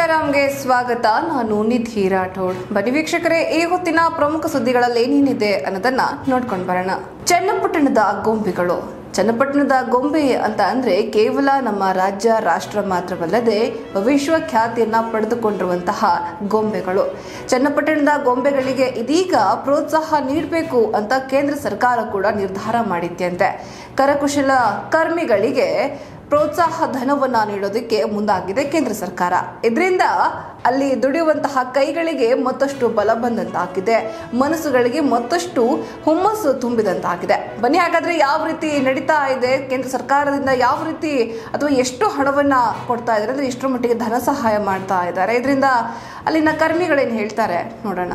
ನಮಸ್ಕಾರಂಗೆ ಸ್ವಾಗತ. ನಾನು ನಿಧಿ ರಾಠೋಡ್. ಬನ್ನಿ ವೀಕ್ಷಕರೇ, ಈ ಹೊತ್ತಿನ ಪ್ರಮುಖ ಸುದ್ದಿಗಳಲ್ಲಿ ಏನೇನಿದೆ ಅನ್ನೋದನ್ನ ನೋಡ್ಕೊಂಡು ಬರೋಣ. ಚನ್ನಪಟ್ಟಣದ ಗೊಂಬೆಗಳು. ಚನ್ನಪಟ್ಟಣದ ಗೊಂಬೆ ಅಂತ ಅಂದ್ರೆ ಕೇವಲ ನಮ್ಮ ರಾಜ್ಯ ರಾಷ್ಟ್ರ ಮಾತ್ರವಲ್ಲದೆ ವಿಶ್ವಖ್ಯಾತಿಯನ್ನ ಪಡೆದುಕೊಂಡಿರುವಂತಹ ಗೊಂಬೆಗಳು. ಚನ್ನಪಟ್ಟಣದ ಗೊಂಬೆಗಳಿಗೆ ಇದೀಗ ಪ್ರೋತ್ಸಾಹ ನೀಡಬೇಕು ಅಂತ ಕೇಂದ್ರ ಸರ್ಕಾರ ಕೂಡ ನಿರ್ಧಾರ ಮಾಡಿದ್ದಂತೆ. ಕರಕುಶಲ ಕರ್ಮಿಗಳಿಗೆ ಪ್ರೋತ್ಸಾಹ ಧನವನ್ನ ನೀಡೋದಕ್ಕೆ ಮುಂದಾಗಿದೆ ಕೇಂದ್ರ ಸರ್ಕಾರ. ಇದರಿಂದ ಅಲ್ಲಿ ದುಡಿಯುವಂತಹ ಕೈಗಳಿಗೆ ಮತ್ತಷ್ಟು ಬಲ ಬಂದಂತಾಗಿದೆ, ಮನಸ್ಸುಗಳಿಗೆ ಮತ್ತಷ್ಟು ಹುಮ್ಮಸ್ಸು ತುಂಬಿದಂತಾಗಿದೆ. ಬನ್ನಿ ಹಾಗಾದ್ರೆ ಯಾವ ರೀತಿ ನಡೀತಾ ಇದೆ, ಕೇಂದ್ರ ಸರ್ಕಾರದಿಂದ ಯಾವ ರೀತಿ ಅಥವಾ ಎಷ್ಟು ಹಣವನ್ನ ಕೊಡ್ತಾ ಇದ್ದಾರೆ, ಅಂದ್ರೆ ಎಷ್ಟರ ಮಟ್ಟಿಗೆ ಧನ ಸಹಾಯ ಮಾಡ್ತಾ ಇದ್ದಾರೆ, ಇದರಿಂದ ಅಲ್ಲಿನ ಕರ್ಮಿಗಳೇನು ಹೇಳ್ತಾರೆ ನೋಡೋಣ.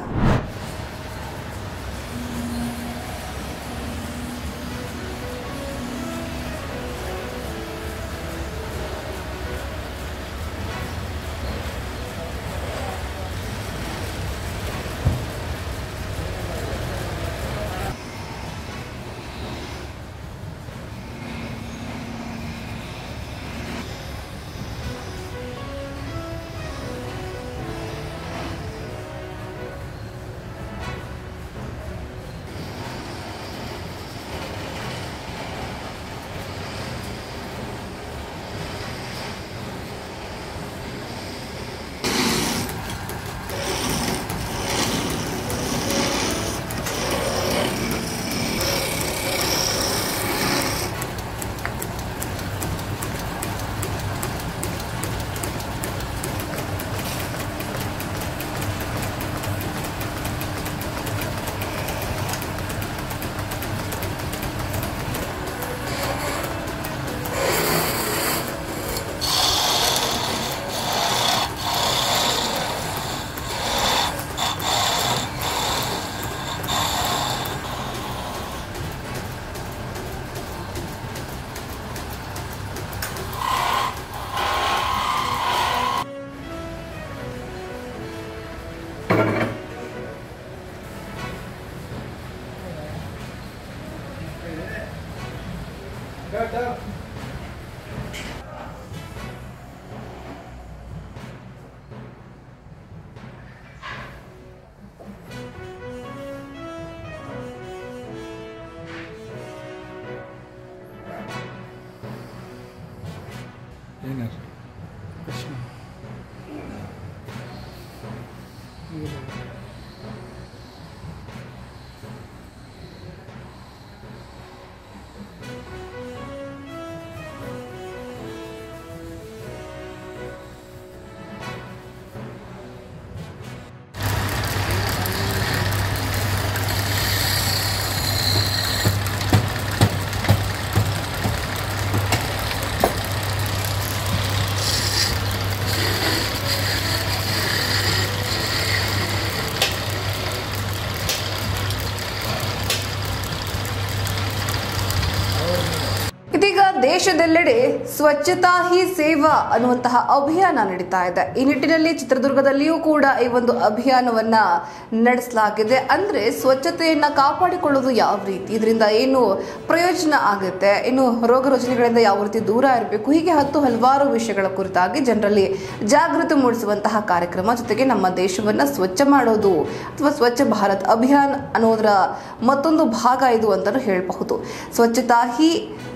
ಇದೀಗ ದೇಶದೆಲ್ಲೆಡೆ ಸ್ವಚ್ಛತಾ ಹಿ ಸೇವಾ ಅನ್ನುವಂತಹ ಅಭಿಯಾನ ನಡೀತಾ ಇದೆ. ಈ ನಿಟ್ಟಿನಲ್ಲಿ ಚಿತ್ರದುರ್ಗದಲ್ಲಿಯೂ ಕೂಡ ಈ ಒಂದು ಅಭಿಯಾನವನ್ನ ನಡೆಸಲಾಗಿದೆ. ಅಂದ್ರೆ ಸ್ವಚ್ಛತೆಯನ್ನ ಕಾಪಾಡಿಕೊಳ್ಳೋದು ಯಾವ ರೀತಿ, ಇದರಿಂದ ಏನು ಪ್ರಯೋಜನ ಆಗುತ್ತೆ, ಇನ್ನು ರೋಗ ರುಜಿನಗಳಿಂದ ಯಾವ ರೀತಿ ದೂರ ಇರಬೇಕು, ಹೀಗೆ ಹಲವಾರು ವಿಷಯಗಳ ಕುರಿತಾಗಿ ಜನರಲ್ಲಿ ಜಾಗೃತಿ ಮೂಡಿಸುವಂತಹ ಕಾರ್ಯಕ್ರಮ. ಜೊತೆಗೆ ನಮ್ಮ ದೇಶವನ್ನ ಸ್ವಚ್ಛ ಮಾಡೋದು ಅಥವಾ ಸ್ವಚ್ಛ ಭಾರತ್ ಅಭಿಯಾನ ಅನ್ನೋದರ ಮತ್ತೊಂದು ಭಾಗ ಇದು ಅಂತಲೂ ಹೇಳಬಹುದು. ಸ್ವಚ್ಛತಾ ಹಿ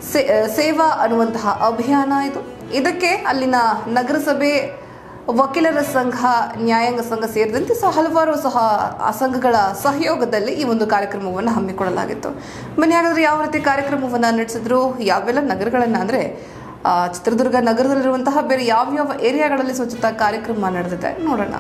ಸೇವಾ ಅನ್ನುವಂತಹ ಅಭಿಯಾನ ಇದು. ಇದಕ್ಕೆ ಅಲ್ಲಿನ ನಗರಸಭೆ, ವಕೀಲರ ಸಂಘ, ನ್ಯಾಯಾಂಗ ಸಂಘ ಸೇರಿದಂತೆ ಹಲವಾರು ಸಂಘಗಳ ಸಹಯೋಗದಲ್ಲಿ ಈ ಒಂದು ಕಾರ್ಯಕ್ರಮವನ್ನು ಹಮ್ಮಿಕೊಳ್ಳಲಾಗಿತ್ತು. ಬನ್ನಿ ಹಾಗಾದ್ರೆ ಯಾವ ರೀತಿ ಕಾರ್ಯಕ್ರಮವನ್ನು ನಡೆಸಿದ್ರು, ಯಾವೆಲ್ಲ ನಗರಗಳನ್ನ ಅಂದ್ರೆ ಚಿತ್ರದುರ್ಗ ನಗರದಲ್ಲಿರುವಂತಹ ಬೇರೆ ಯಾವ್ಯಾವ ಏರಿಯಾಗಳಲ್ಲಿ ಸ್ವಚ್ಛತಾ ಕಾರ್ಯಕ್ರಮ ನಡೆದಿದೆ ನೋಡೋಣ.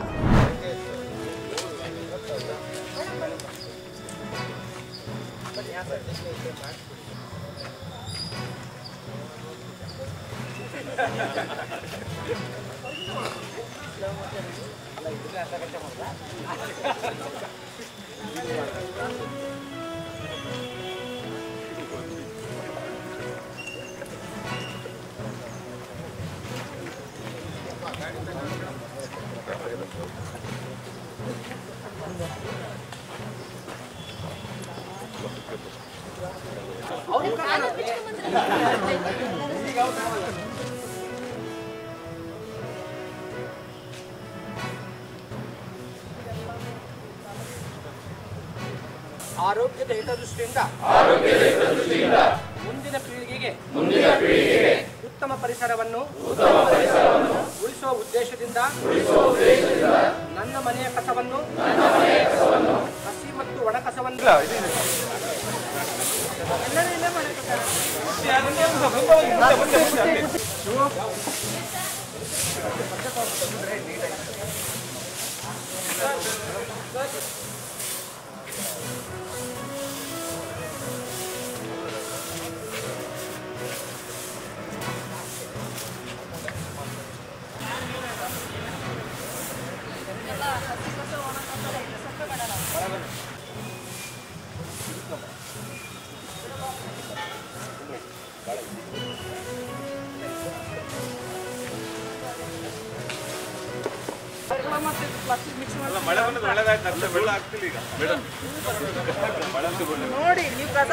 ಆರೋಗ್ಯದ ಹಿತದೃಷ್ಟಿಯಿಂದ ಮುಂದಿನ ಪೀಳಿಗೆಗೆ ಉತ್ತಮ ಪರಿಸರವನ್ನು ಉಳಿಸುವ ಉದ್ದೇಶದಿಂದ ನನ್ನ ಮನೆಯ ಕಸವನ್ನು ಹಸಿ ಮತ್ತು ಒಣ ಕಸವನ್ನು ನೋಡಿ ನೀವು ಕಸ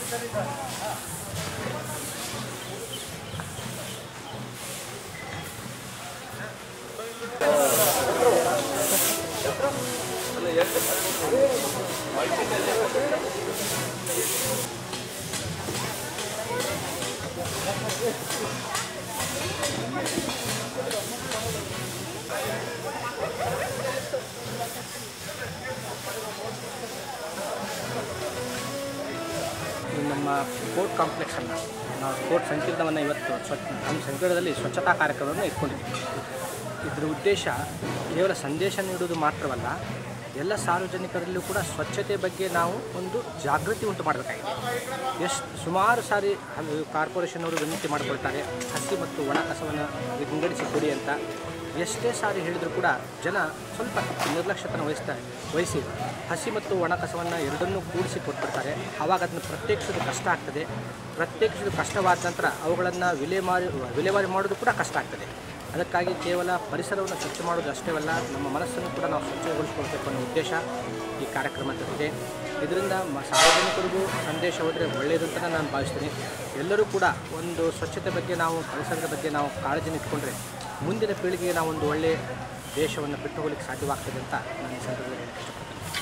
ನಮ್ಮ ಕೋರ್ಟ್ ಕಾಂಪ್ಲೆಕ್ಸನ್ನು ನಾವು ಕೋರ್ಟ್ ಸಂಕೀರ್ಣವನ್ನು ಇವತ್ತು ನಮ್ಮ ಸಂಕೀರ್ಣದಲ್ಲಿ ಸ್ವಚ್ಛತಾ ಕಾರ್ಯಕ್ರಮವನ್ನು ಇಟ್ಕೊಂಡಿದ್ದೀವಿ. ಇದರ ಉದ್ದೇಶ ಕೇವಲ ಸಂದೇಶ ನೀಡುವುದು ಮಾತ್ರವಲ್ಲ, ಎಲ್ಲ ಸಾರ್ವಜನಿಕರಲ್ಲೂ ಕೂಡ ಸ್ವಚ್ಛತೆ ಬಗ್ಗೆ ನಾವು ಒಂದು ಜಾಗೃತಿ ಉಂಟು ಮಾಡಬೇಕಾಗಿದೆ. ಸುಮಾರು ಸಾರಿ ಕಾರ್ಪೊರೇಷನ್ನವರು ವಿನಂತಿ ಮಾಡಿಕೊಳ್ತಾರೆ, ಹಸಿ ಮತ್ತು ಒಣ ಕಸವನ್ನು ವಿಂಗಡಿಸಿ ಕೊಡಿ ಅಂತ. ಎಷ್ಟೇ ಸಾರಿ ಹೇಳಿದರೂ ಕೂಡ ಜನ ಸ್ವಲ್ಪ ನಿರ್ಲಕ್ಷ್ಯತನ ವಹಿಸಿ ಹಸಿ ಮತ್ತು ಒಣ ಕಸವನ್ನು ಎರಡನ್ನೂ ಕೂಡಿಸಿ ಕೊಟ್ಬಿಡ್ತಾರೆ. ಆವಾಗ ಅದನ್ನು ಪ್ರತ್ಯೇಕಿಸೋದು ಕಷ್ಟ ಆಗ್ತದೆ. ಪ್ರತ್ಯೇಕಿಸೋದು ಕಷ್ಟವಾದ ನಂತರ ಅವುಗಳನ್ನು ವಿಲೇವಾರಿ ಮಾಡೋದು ಕೂಡ ಕಷ್ಟ ಆಗ್ತದೆ. ಅದಕ್ಕಾಗಿ ಕೇವಲ ಪರಿಸರವನ್ನು ಸ್ವಚ್ಛ ಮಾಡೋದು ಅಷ್ಟೇ ಅಲ್ಲ, ನಮ್ಮ ಮನಸ್ಸನ್ನು ಕೂಡ ನಾವು ಸ್ವಚ್ಛಗೊಳಿಸ್ಕೊಳ್ಬೇಕು ಅನ್ನೋ ಉದ್ದೇಶ ಈ ಕಾರ್ಯಕ್ರಮದಲ್ಲಿದೆ. ಇದರಿಂದ ಸಾರ್ವಜನಿಕರಿಗೂ ಸಂದೇಶ ಹೋದರೆ ಒಳ್ಳೆಯದು ಅಂತ ನಾನು ಭಾವಿಸ್ತೀನಿ. ಎಲ್ಲರೂ ಕೂಡ ಒಂದು ಸ್ವಚ್ಛತೆ ಬಗ್ಗೆ ನಾವು ಪರಿಸರದ ಬಗ್ಗೆ ನಾವು ಕಾಳಜಿನ ಇಟ್ಕೊಂಡ್ರೆ ಮುಂದಿನ ಪೀಳಿಗೆಗೆ ನಾವು ಒಂದು ಒಳ್ಳೆಯ ದೇಶವನ್ನು ಬಿಟ್ಟು ಹೋಗಲಿಕ್ಕೆ ಸಾಧ್ಯವಾಗ್ತದೆ ಅಂತ ನಾನು ಈ ಸಂದರ್ಭದಲ್ಲಿ ಹೇಳಕ್ಕೆ ಇಷ್ಟಪಡ್ತೀನಿ.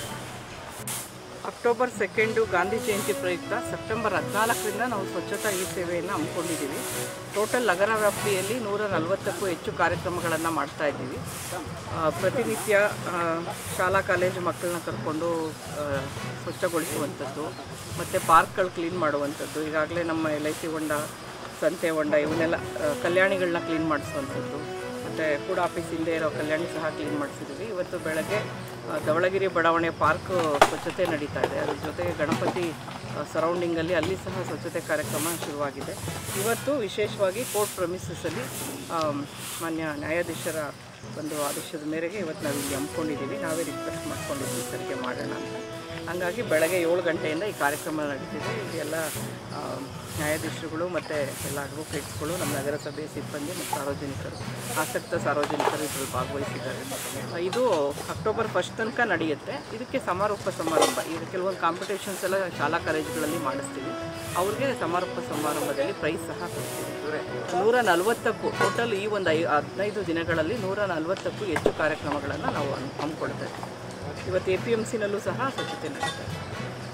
ಅಕ್ಟೋಬರ್ 2 ಗಾಂಧಿ ಜಯಂತಿ ಪ್ರಯುಕ್ತ ಸೆಪ್ಟೆಂಬರ್ 14ರಿಂದ ನಾವು ಸ್ವಚ್ಛತಾ ಈ ಸೇವೆಯನ್ನು ಹಮ್ಮಿಕೊಂಡಿದ್ದೀವಿ. ಟೋಟಲ್ ನಗರ ವ್ಯಾಪ್ತಿಯಲ್ಲಿ 140ಕ್ಕೂ ಹೆಚ್ಚು ಕಾರ್ಯಕ್ರಮಗಳನ್ನು ಮಾಡ್ತಾ ಇದ್ದೀವಿ. ಪ್ರತಿನಿತ್ಯ ಶಾಲಾ ಕಾಲೇಜು ಮಕ್ಕಳನ್ನ ಕರ್ಕೊಂಡು ಸ್ವಚ್ಛಗೊಳಿಸುವಂಥದ್ದು, ಮತ್ತು ಪಾರ್ಕ್ಗಳು ಕ್ಲೀನ್ ಮಾಡುವಂಥದ್ದು. ಈಗಾಗಲೇ ನಮ್ಮ LIC ಹೊಂಡ, ಸಂತೆ ಹೊಂಡ ಇವನ್ನೆಲ್ಲ ಕಲ್ಯಾಣಿಗಳನ್ನ ಕ್ಲೀನ್ ಮಾಡಿಸುವಂಥದ್ದು, ಮತ್ತು ಕೂಡ ಆಫೀಸ್ ಹಿಂದೆ ಇರೋ ಕಲ್ಯಾಣಿ ಸಹ ಕ್ಲೀನ್ ಮಾಡಿಸಿದ್ದೀವಿ. ಇವತ್ತು ಬೆಳಗ್ಗೆ ಧವಳಗಿರಿ ಬಡಾವಣೆ ಪಾರ್ಕ್ ಸ್ವಚ್ಛತೆ ನಡೀತಾ ಇದೆ. ಅದ್ರ ಜೊತೆಗೆ ಗಣಪತಿ ಸರೌಂಡಿಂಗಲ್ಲಿ ಅಲ್ಲಿ ಸಹ ಸ್ವಚ್ಛತೆ ಕಾರ್ಯಕ್ರಮ ಶುರುವಾಗಿದೆ. ಇವತ್ತು ವಿಶೇಷವಾಗಿ ಕೋರ್ಟ್ ಪ್ರಮಿಸಸ್ಸಲ್ಲಿ ಮಾನ್ಯ ನ್ಯಾಯಾಧೀಶರ ಒಂದು ಆದೇಶದ ಮೇರೆಗೆ ಇವತ್ತು ನಾವು ಇಲ್ಲಿ ಹಮ್ಮಿಕೊಂಡಿದ್ದೀವಿ. ನಾವೇ ರಿಕ್ವೆಸ್ಟ್ ಮಾಡ್ಕೊಂಡಿದ್ದೀವಿ ಸರಿಗೆ ಮಾಡೋಣ ಅಂತ. ಹಾಗಾಗಿ ಬೆಳಗ್ಗೆ 7 ಗಂಟೆಯಿಂದ ಈ ಕಾರ್ಯಕ್ರಮ ನಡೀತಿದೆ. ಇಲ್ಲಿ ಎಲ್ಲ ನ್ಯಾಯಾಧೀಶರುಗಳು ಮತ್ತು ಎಲ್ಲ ಅಡ್ವೊಕೇಟ್ಸ್ಗಳು, ನಮ್ಮ ನಗರಸಭೆ ಸಿಬ್ಬಂದಿ ಮತ್ತು ಸಾರ್ವಜನಿಕರು, ಆಸಕ್ತ ಸಾರ್ವಜನಿಕರು ಇದರಲ್ಲಿ ಭಾಗವಹಿಸಿದ್ದಾರೆ. ಇದು ಅಕ್ಟೋಬರ್ 1 ತನಕ ನಡೆಯುತ್ತೆ. ಇದಕ್ಕೆ ಸಮಾರೋಪ ಸಮಾರಂಭ, ಈಗ ಕೆಲವೊಂದು ಕಾಂಪಿಟೇಷನ್ಸ್ ಎಲ್ಲ ಶಾಲಾ ಕಾಲೇಜುಗಳಲ್ಲಿ ಮಾಡಿಸ್ತೀವಿ. ಅವ್ರಿಗೆ ಸಮಾರೋಪ ಸಮಾರಂಭದಲ್ಲಿ ಪ್ರೈಸ್ ಸಹ ಕೊಡ್ತೀವಿ. 140ಕ್ಕೂ ಟೋಟಲ್ ಈ ಒಂದು 15 ದಿನಗಳಲ್ಲಿ 140ಕ್ಕೂ ಹೆಚ್ಚು ಕಾರ್ಯಕ್ರಮಗಳನ್ನು ನಾವು ಹಮ್ಮಿಕೊಳ್ತಾ ಇದ್ದೀವಿ. ಇವತ್ತು APMCನಲ್ಲೂ ಸಹ ಸ್ವಚ್ಛತೆ ನಡೀತಾ ಇದೆ.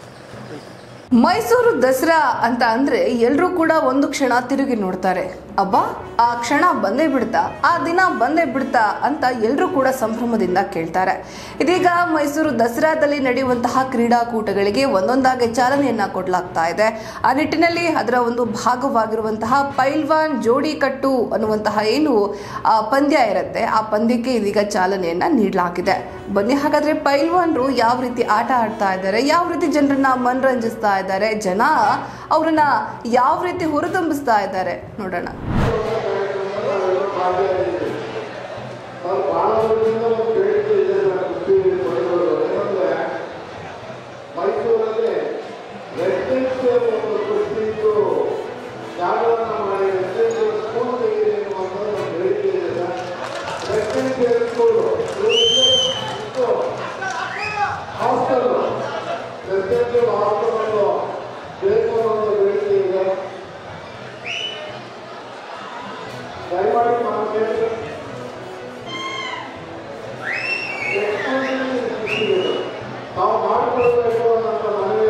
ಮೈಸೂರು ದಸರಾ ಅಂತ ಅಂದ್ರೆ ಎಲ್ಲರೂ ಕೂಡ ಒಂದು ಕ್ಷಣ ತಿರುಗಿ ನೋಡ್ತಾರೆ. ಅಬ್ಬಾ, ಆ ಕ್ಷಣ ಬಂದೇ ಬಿಡ್ತಾ, ಆ ದಿನ ಬಂದೇ ಬಿಡ್ತಾ ಅಂತ ಎಲ್ಲರೂ ಕೂಡ ಸಂಭ್ರಮದಿಂದ ಕೇಳ್ತಾರೆ. ಇದೀಗ ಮೈಸೂರು ದಸರಾದಲ್ಲಿ ನಡೆಯುವಂತಹ ಕ್ರೀಡಾಕೂಟಗಳಿಗೆ ಒಂದೊಂದಾಗಿ ಚಾಲನೆಯನ್ನ ಕೊಡಲಾಗ್ತಾ ಇದೆ. ಆ ನಿಟ್ಟಿನಲ್ಲಿ ಅದರ ಒಂದು ಭಾಗವಾಗಿರುವಂತಹ ಪೈಲ್ವಾನ್ ಜೋಡಿ ಕಟ್ಟು ಅನ್ನುವಂತಹ ಏನು ಪಂದ್ಯ ಇರುತ್ತೆ, ಆ ಪಂದ್ಯಕ್ಕೆ ಇದೀಗ ಚಾಲನೆಯನ್ನ ನೀಡಲಾಗಿದೆ. ಬನ್ನಿ ಹಾಗಾದ್ರೆ ಪೈಲ್ವಾನ್ರು ಯಾವ ರೀತಿ ಆಟ ಆಡ್ತಾ ಇದ್ದಾರೆ, ಯಾವ ರೀತಿ ಜನರನ್ನ ಮನರಂಜಿಸ್ತಾ ಇದ್ದಾರೆ, ಜನ ಅವರನ್ನ ಯಾವ ರೀತಿ ಹುರಿದುಂಬಿಸ್ತಾ ಇದ್ದಾರೆ ನೋಡೋಣ. ನಾವು ಮಾಡಿಕೊಳ್ಳಬೇಕು ಅಂತ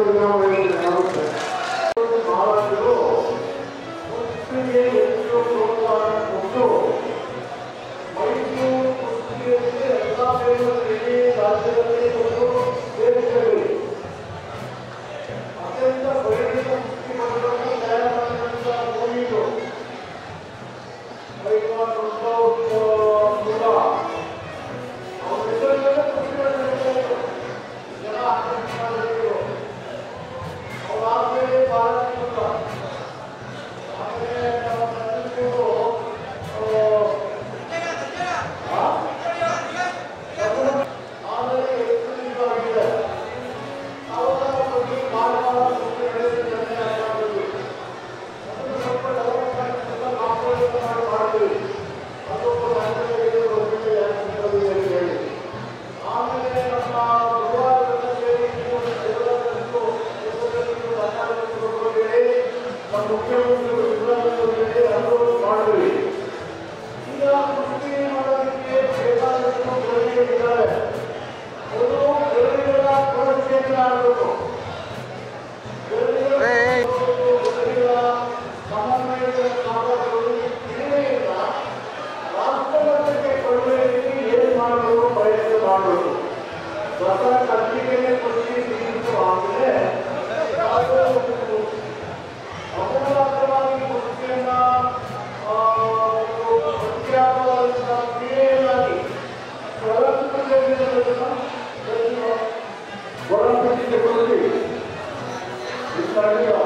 Gracias.